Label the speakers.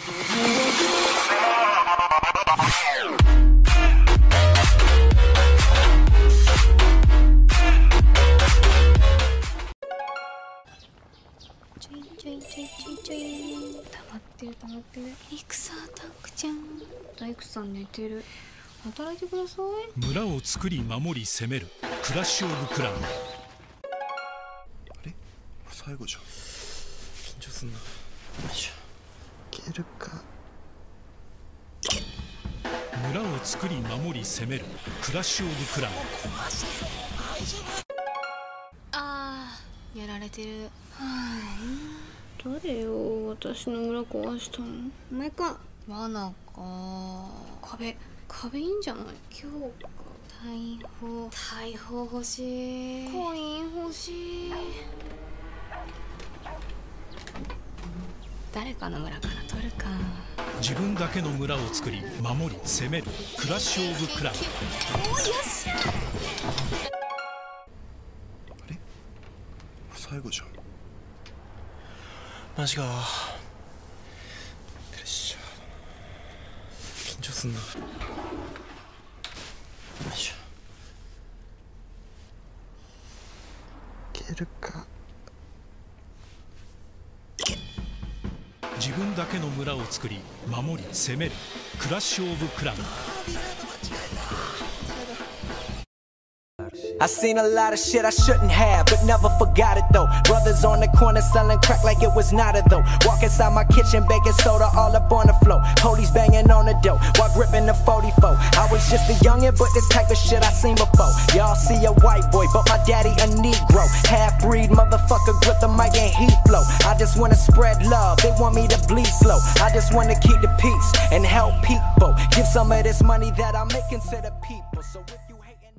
Speaker 1: ちょいちょいちょいちょいちょい、溜まってる溜まってる。エクサータンクちゃん、大工さん寝てる。働いてください。
Speaker 2: 村を作り守り攻めるクラッシュオブクラン。あ
Speaker 3: れ最後じゃん。緊張すんな。よいしょ。いけるか。
Speaker 2: 村を作り守り攻めるクラッシュオブクラン。
Speaker 1: あー、やられてる。はぁ、誰よ私の村壊したの。お前か。罠か。壁いいんじゃない。今日か。大砲欲しい。コイン欲しい。誰かの村から取るか。
Speaker 2: 自分だけの村を作り守り攻めるクラッシュオブクラン。
Speaker 1: おー、よっしゃ。
Speaker 3: あれ最後じゃん。マジか。よいしょ。緊張すんな。よいしょ。いけるか。
Speaker 2: 自分だけの村を作り守り攻めるクラッシュオブクラン。
Speaker 4: I seen a lot of shit I shouldn't have, but never forgot it though. Brothers on the corner selling crack like it was not a though. Walk inside my kitchen, baking soda all up on the floor. Police banging on the door while gripping the 44. I was just a youngin', but this type of shit I seen before. Y'all see a white boy, but my daddy a Negro. Half-breed motherfucker, grip the mic and he flow. I just wanna spread love, they want me to bleed slow. I just wanna keep the peace and help people. Give some of this money that I'm making to the people. So if you hating